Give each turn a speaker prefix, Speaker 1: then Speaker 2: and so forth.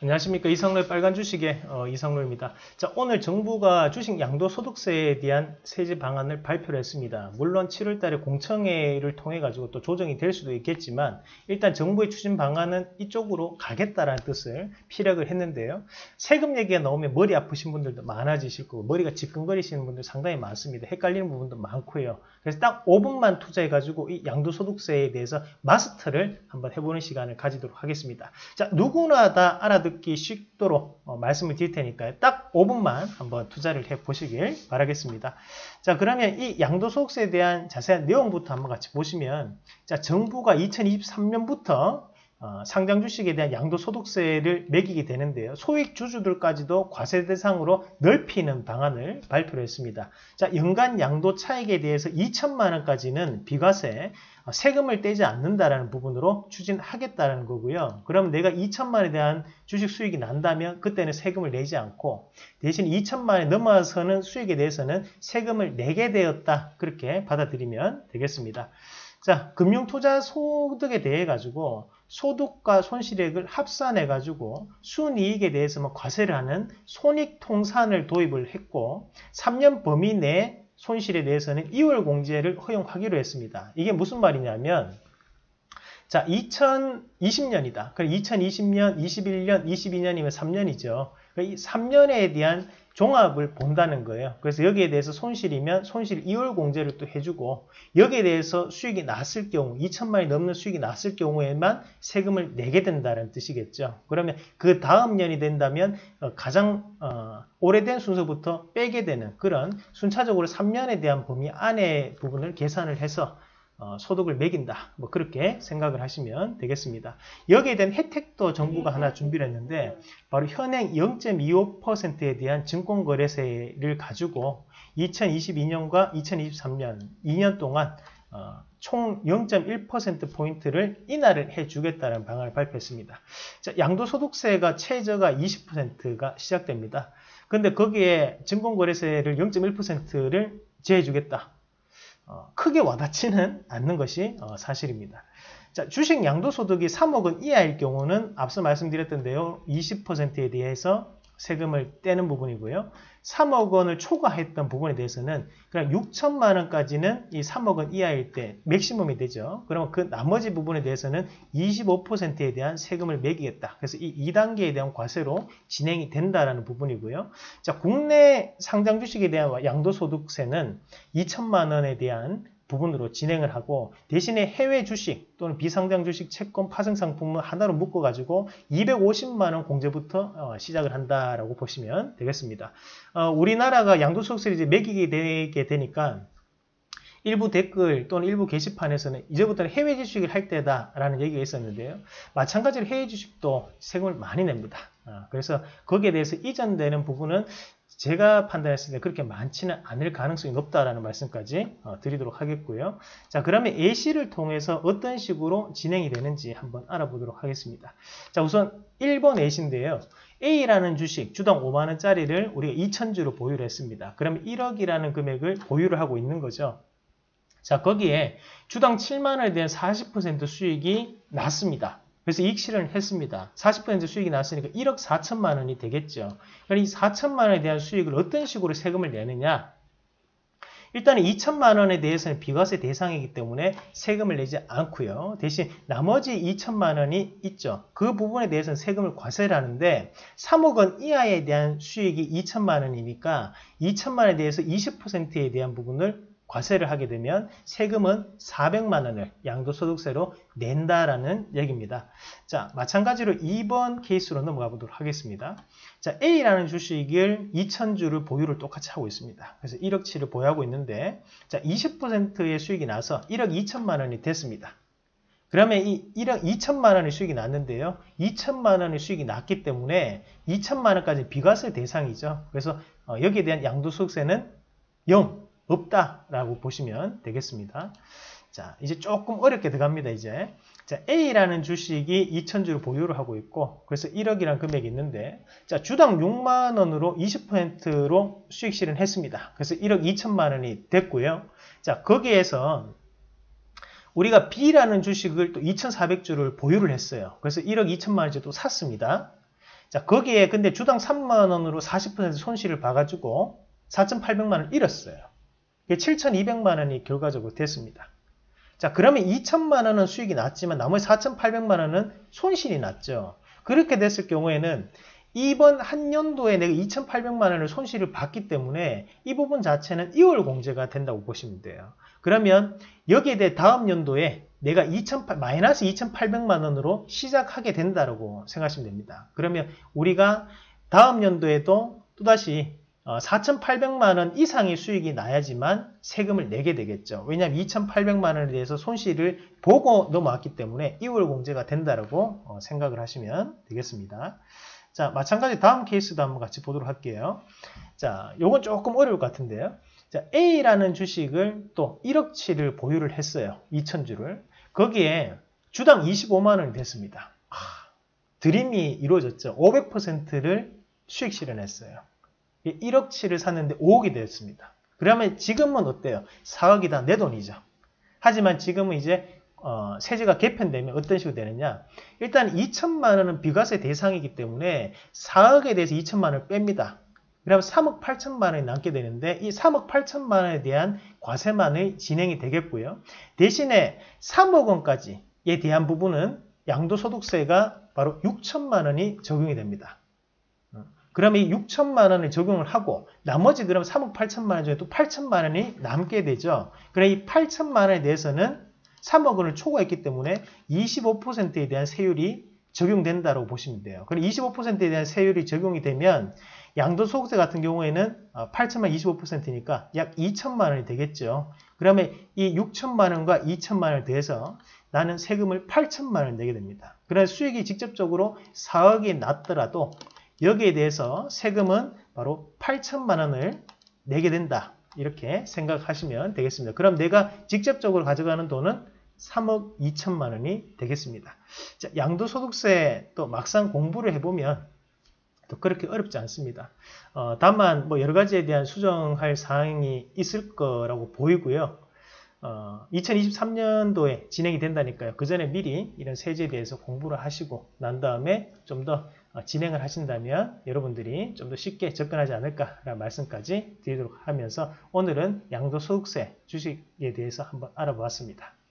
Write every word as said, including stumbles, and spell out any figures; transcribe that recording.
Speaker 1: 안녕하십니까. 이상로의 빨간 주식의 어, 이상로입니다. 자, 오늘 정부가 주식 양도소득세에 대한 세제 방안을 발표를 했습니다. 물론 칠월 달에 공청회를 통해 가지고 또 조정이 될 수도 있겠지만 일단 정부의 추진 방안은 이쪽으로 가겠다라는 뜻을 피력을 했는데요. 세금 얘기가 나오면 머리 아프신 분들도 많아지실 거고 머리가 지끈거리시는 분들 상당히 많습니다. 헷갈리는 부분도 많고요. 그래서 딱 오 분만 투자해 가지고 이 양도소득세에 대해서 마스터를 한번 해보는 시간을 가지도록 하겠습니다. 자, 누구나 다 알아듣기 쉽도록 어, 말씀을 드릴 테니까요. 딱 오 분만 한번 투자를 해 보시길 바라겠습니다. 자, 그러면 이 양도소득세에 대한 자세한 내용부터 한번 같이 보시면, 자, 정부가 이천이십삼 년부터 어, 상장 주식에 대한 양도소득세를 매기게 되는데요. 소액 주주들까지도 과세 대상으로 넓히는 방안을 발표를 했습니다. 자, 연간 양도 차익에 대해서 이천만 원까지는 비과세, 어, 세금을 떼지 않는다라는 부분으로 추진하겠다는 거고요. 그럼 내가 이천만 원에 대한 주식 수익이 난다면 그때는 세금을 내지 않고 대신 이천만 원에 넘어서는 수익에 대해서는 세금을 내게 되었다. 그렇게 받아들이면 되겠습니다. 자, 금융투자 소득에 대해 가지고 소득과 손실액을 합산해 가지고 순이익에 대해서만 과세를 하는 손익통산을 도입을 했고 삼 년 범위 내 손실에 대해서는 이월 공제를 허용하기로 했습니다. 이게 무슨 말이냐면, 자, 이천이십 년이다. 그럼 이천이십 년, 이십일 년, 이십이 년이면 삼 년이죠. 이 삼 년에 대한 종합을 본다는 거예요. 그래서 여기에 대해서 손실이면 손실 이월 공제를 또 해주고, 여기에 대해서 수익이 났을 경우, 이천만 원이 넘는 수익이 났을 경우에만 세금을 내게 된다는 뜻이겠죠. 그러면 그 다음 년이 된다면 가장 어, 오래된 순서부터 빼게 되는 그런 순차적으로 삼 년에 대한 범위 안의 부분을 계산을 해서 어, 소득을 매긴다. 뭐 그렇게 생각을 하시면 되겠습니다. 여기에 대한 혜택도 정부가 하나 준비를 했는데, 바로 현행 영 점 이오 퍼센트에 대한 증권거래세를 가지고 이천이십이 년과 이천이십삼 년 이 년 동안 어, 총 영 점 일 퍼센트 포인트를 인하를 해주겠다는 방안을 발표했습니다. 자, 양도소득세가 최저가 이십 퍼센트가 시작됩니다. 근데 거기에 증권거래세를 영 점 일 퍼센트를 제해주겠다. 어, 크게 와닿지는 않는 것이 어, 사실입니다. 자, 주식 양도소득이 삼억 원 이하일 경우는 앞서 말씀드렸던 대로 이십 퍼센트에 대해서 세금을 떼는 부분이고요. 삼억 원을 초과했던 부분에 대해서는 그냥 육천만 원까지는 이 삼억 원 이하일 때 맥시멈이 되죠. 그러면 그 나머지 부분에 대해서는 이십오 퍼센트에 대한 세금을 매기겠다. 그래서 이 이 단계에 대한 과세로 진행이 된다라는 부분이고요. 자, 국내 상장 주식에 대한 양도소득세는 이천만 원에 대한 부분으로 진행을 하고, 대신에 해외 주식 또는 비상장 주식, 채권, 파생 상품을 하나로 묶어가지고 이백오십만 원 공제부터 어, 시작을 한다라고 보시면 되겠습니다. 어, 우리나라가 양도소득세를 이제 매기게 되게 되니까 일부 댓글 또는 일부 게시판에서는 이제부터는 해외 주식을 할 때다라는 얘기가 있었는데요. 마찬가지로 해외 주식도 세금을 많이 냅니다. 어, 그래서 거기에 대해서 이전되는 부분은 제가 판단했을 때 그렇게 많지는 않을 가능성이 높다라는 말씀까지 어, 드리도록 하겠고요. 자, 그러면 예시를 통해서 어떤 식으로 진행이 되는지 한번 알아보도록 하겠습니다. 자, 우선 일 번 예시인데요. A라는 주식 주당 오만 원짜리를 우리가 이천 주로 보유를 했습니다. 그러면 일억이라는 금액을 보유를 하고 있는 거죠. 자, 거기에 주당 칠만 원에 대한 사십 퍼센트 수익이 났습니다. 그래서 이익 실현을 했습니다. 사십 퍼센트 수익이 났으니까 일억 사천만 원이 되겠죠. 그럼 이 사천만 원에 대한 수익을 어떤 식으로 세금을 내느냐? 일단은 이천만 원에 대해서는 비과세 대상이기 때문에 세금을 내지 않고요. 대신 나머지 이천만 원이 있죠. 그 부분에 대해서는 세금을 과세를 하는데, 삼억 원 이하에 대한 수익이 이천만 원이니까 이천만 원에 대해서 이십 퍼센트에 대한 부분을 과세를 하게 되면 세금은 사백만 원을 양도소득세로 낸다라는 얘기입니다. 자, 마찬가지로 이 번 케이스로 넘어가 보도록 하겠습니다. 자, A라는 주식을 이천 주를 보유를 똑같이 하고 있습니다. 그래서 일억치를 보유하고 있는데, 자, 이십 퍼센트의 수익이 나서 일억 이천만 원이 됐습니다. 그러면 이 일억 이천만 원의 수익이 났는데요. 이천만 원의 수익이 났기 때문에 이천만 원까지 비과세 대상이죠. 그래서 어, 여기에 대한 양도소득세는 영. 없다라고 보시면 되겠습니다. 자, 이제 조금 어렵게 들어갑니다, 이제. 자, A라는 주식이 이천 주를 보유를 하고 있고, 그래서 일억이라는 금액이 있는데, 자, 주당 육만 원으로 이십 퍼센트로 수익 실현했습니다. 그래서 일억 이천만 원이 됐고요. 자, 거기에서 우리가 B라는 주식을 또 이천사백 주를 보유를 했어요. 그래서 일억 이천만 원째 또 샀습니다. 자, 거기에 근데 주당 삼만 원으로 사십 퍼센트 손실을 봐가지고 사천팔백만 원을 잃었어요. 칠천이백만 원이 결과적으로 됐습니다. 자, 그러면 이천만 원은 수익이 났지만 나머지 사천팔백만 원은 손실이 났죠. 그렇게 됐을 경우에는 이번 한 연도에 내가 이천팔백만 원을 손실을 봤기 때문에 이 부분 자체는 이월 공제가 된다고 보시면 돼요. 그러면 여기에 대해 다음 연도에 내가 마이너스 이천팔백만 원으로 시작하게 된다고 생각하시면 됩니다. 그러면 우리가 다음 연도에도 또다시 사천팔백만 원 이상의 수익이 나야지만 세금을 내게 되겠죠. 왜냐하면 이천팔백만 원에 대해서 손실을 보고 넘어왔기 때문에 이월 공제가 된다고 생각을 하시면 되겠습니다. 자, 마찬가지 다음 케이스도 한번 같이 보도록 할게요. 자, 요건 조금 어려울 것 같은데요. 자, A라는 주식을 또 일억치를 보유를 했어요. 이천 주를. 거기에 주당 이십오만 원이 됐습니다. 아, 드림이 이루어졌죠. 오백 퍼센트를 수익 실현했어요. 일억치를 샀는데 오억이 되었습니다. 그러면 지금은 어때요? 사억이다. 내 돈이죠. 하지만 지금은 이제 어, 세제가 개편되면 어떤 식으로 되느냐? 일단 이천만 원은 비과세 대상이기 때문에 사억에 대해서 이천만 원을 뺍니다. 그러면 삼억 팔천만 원이 남게 되는데 이 삼억 팔천만 원에 대한 과세만이 진행이 되겠고요. 대신에 삼억 원까지에 대한 부분은 양도소득세가 바로 육천만 원이 적용이 됩니다. 그러면 이 육천만 원을 적용을 하고 나머지 그럼 삼억 팔천만 원 중에 또 팔천만 원이 남게 되죠. 그래 이 팔천만 원에 대해서는 삼억 원을 초과했기 때문에 이십오 퍼센트에 대한 세율이 적용된다고 보시면 돼요. 그럼 이십오 퍼센트에 대한 세율이 적용이 되면 양도소득세 같은 경우에는 팔천만 원 이십오 퍼센트니까 약 이천만 원이 되겠죠. 그러면 이 육천만 원과 이천만 원을 더해서 나는 세금을 팔천만 원을 내게 됩니다. 그래서 수익이 직접적으로 사억이 났더라도 여기에 대해서 세금은 바로 팔천만 원을 내게 된다. 이렇게 생각하시면 되겠습니다. 그럼 내가 직접적으로 가져가는 돈은 삼억 이천만 원이 되겠습니다. 자, 양도소득세 또 막상 공부를 해보면 또 그렇게 어렵지 않습니다. 어, 다만 뭐 여러 가지에 대한 수정할 사항이 있을 거라고 보이고요. 어, 이천이십삼 년도에 진행이 된다니까요. 그 전에 미리 이런 세제에 대해서 공부를 하시고 난 다음에 좀 더 진행을 하신다면 여러분들이 좀 더 쉽게 접근하지 않을까라는 말씀까지 드리도록 하면서 오늘은 양도소득세 주식에 대해서 한번 알아보았습니다.